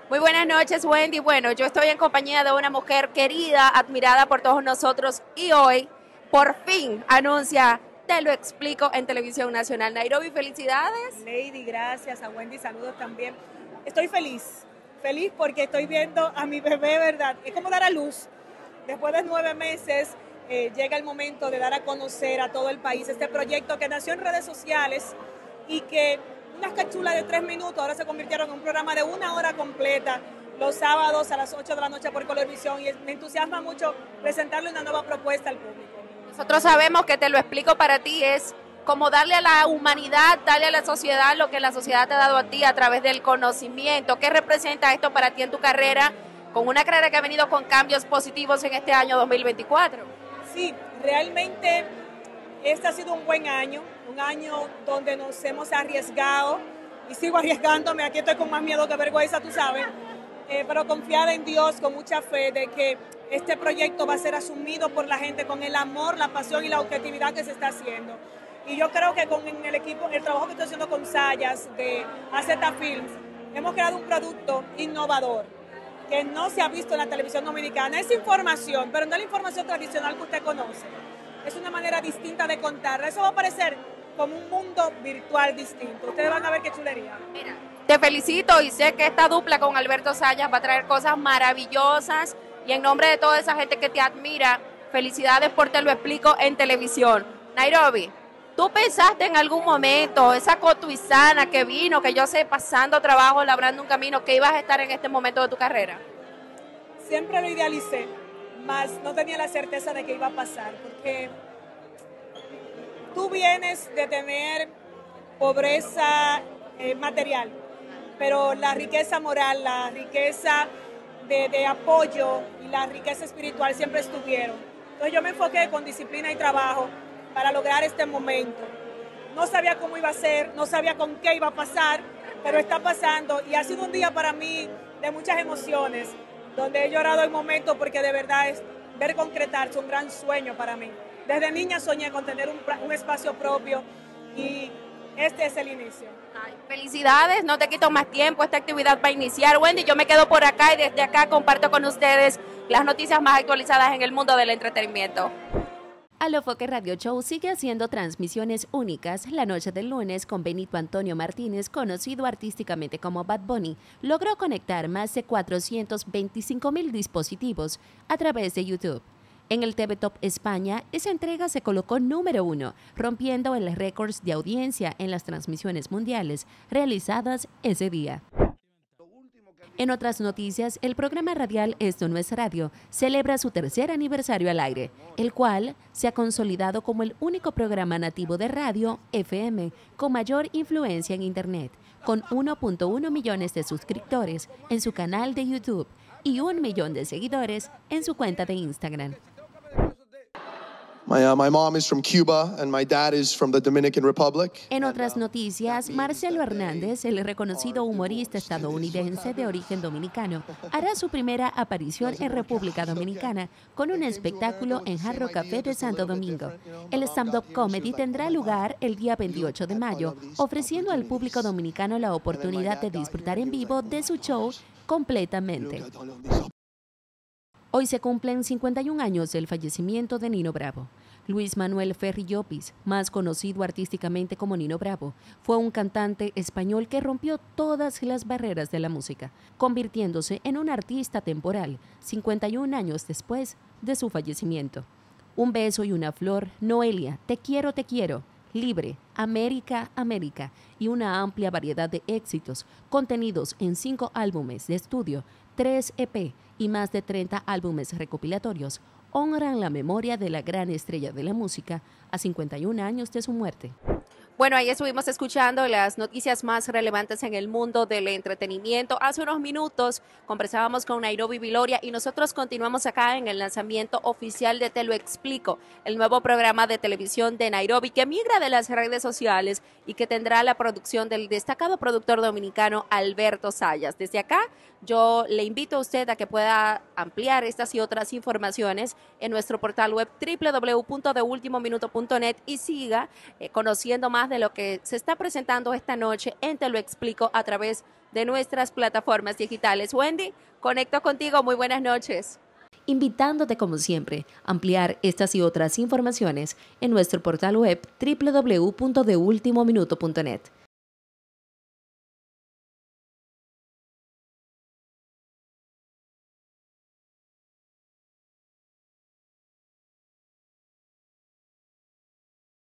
Muy buenas noches, Wendy. Bueno, yo estoy en compañía de una mujer querida, admirada por todos nosotros y hoy, por fin, anuncia Te lo explico en Televisión Nacional. Nairobi, felicidades. Lady, gracias. A Wendy, saludos también. Estoy feliz porque estoy viendo a mi bebé, ¿verdad? Es como dar a luz. Después de 9 meses llega el momento de dar a conocer a todo el país este proyecto que nació en redes sociales y que unas cápsulas de 3 minutos ahora se convirtieron en un programa de 1 hora completa los sábados a las 8 de la noche por Colorvisión y me entusiasma mucho presentarle una nueva propuesta al público. Nosotros sabemos que Te lo explico para ti es como darle a la humanidad, darle a la sociedad lo que la sociedad te ha dado a ti a través del conocimiento. ¿Qué representa esto para ti en tu carrera, con una carrera que ha venido con cambios positivos en este año 2024? Sí, realmente este ha sido un buen año, un año donde nos hemos arriesgado y sigo arriesgándome, aquí estoy con más miedo que vergüenza, tú sabes, pero confiada en Dios, con mucha fe de que este proyecto va a ser asumido por la gente con el amor, la pasión y la objetividad que se está haciendo. Y yo creo que con el equipo, el trabajo que estoy haciendo con Sayas de AZ Films, hemos creado un producto innovador que no se ha visto en la televisión dominicana. Es información, pero no es la información tradicional que usted conoce. Es una manera distinta de contarla. Eso va a parecer como un mundo virtual distinto. Ustedes van a ver qué chulería. Mira, te felicito y sé que esta dupla con Alberto Sayas va a traer cosas maravillosas y en nombre de toda esa gente que te admira, felicidades por Te lo explico en televisión. Nairobi, ¿tú pensaste en algún momento, esa cotuizana que vino, que yo sé, pasando trabajo, labrando un camino, que ibas a estar en este momento de tu carrera? Siempre lo idealicé, mas no tenía la certeza de que iba a pasar, porque tú vienes de tener pobreza material, pero la riqueza moral, la riqueza de apoyo y la riqueza espiritual siempre estuvieron. Entonces yo me enfoqué con disciplina y trabajo para lograr este momento. No sabía cómo iba a ser, no sabía con qué iba a pasar, pero está pasando y ha sido un día para mí de muchas emociones, donde he llorado el momento porque de verdad es ver concretarse un gran sueño para mí. Desde niña soñé con tener un espacio propio y este es el inicio. Ay, felicidades, no te quito más tiempo, esta actividad va a iniciar. Wendy, yo me quedo por acá y desde acá comparto con ustedes las noticias más actualizadas en el mundo del entretenimiento. Alofoque Radio Show sigue haciendo transmisiones únicas. La noche del lunes con Benito Antonio Martínez, conocido artísticamente como Bad Bunny, logró conectar más de 425,000 dispositivos a través de YouTube. En el TV Top España, esa entrega se colocó número 1, rompiendo el récord de audiencia en las transmisiones mundiales realizadas ese día. En otras noticias, el programa radial Esto No es Radio celebra su 3er aniversario al aire, el cual se ha consolidado como el único programa nativo de radio FM con mayor influencia en Internet, con 1.1 millones de suscriptores en su canal de YouTube y 1 millón de seguidores en su cuenta de Instagram. My mom is from Cuba and my dad is from the Dominican Republic. En otras noticias, Marcelo Hernández, el reconocido humorista estadounidense de origen dominicano, hará su primera aparición en República Dominicana con un espectáculo en Hard Rock Café de Santo Domingo. El stand-up comedy tendrá lugar el día 28 de mayo, ofreciendo al público dominicano la oportunidad de disfrutar en vivo de su show completamente. Hoy se cumplen 51 años del fallecimiento de Nino Bravo. Luis Manuel Ferri Llopis, más conocido artísticamente como Nino Bravo, fue un cantante español que rompió todas las barreras de la música, convirtiéndose en un artista temporal 51 años después de su fallecimiento. Un beso y una flor, Noelia, Te quiero, Libre, América, América y una amplia variedad de éxitos contenidos en 5 álbumes de estudio, 3 EP y más de 30 álbumes recopilatorios honran la memoria de la gran estrella de la música a 51 años de su muerte. Bueno, ahí estuvimos escuchando las noticias más relevantes en el mundo del entretenimiento. Hace unos minutos conversábamos con Nairobi Viloria y nosotros continuamos acá en el lanzamiento oficial de Te lo explico, el nuevo programa de televisión de Nairobi que migra de las redes sociales y que tendrá la producción del destacado productor dominicano Alberto Sayas. Desde acá yo le invito a usted a que pueda ampliar estas y otras informaciones en nuestro portal web www.deultimominuto.net y siga conociendo más de lo que se está presentando esta noche en Te lo explico a través de nuestras plataformas digitales. Wendy, conecto contigo. Muy buenas noches. Invitándote como siempre a ampliar estas y otras informaciones en nuestro portal web www.deultimominuto.net.